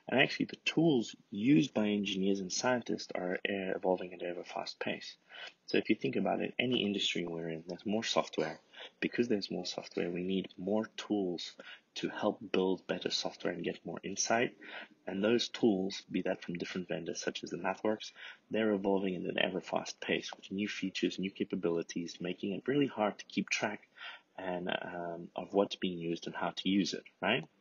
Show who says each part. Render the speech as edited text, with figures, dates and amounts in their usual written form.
Speaker 1: And actually, the tools used by engineers and scientists are evolving at a ever fast pace. So if you think about it, any industry we're in, there's more software. Because there's more software, we need more tools to help build better software and get more insight. And those tools, be that from different vendors such as the MathWorks, they're evolving at an ever fast pace with new features, new capabilities, making it really hard to keep track and of what's being used and how to use it, right?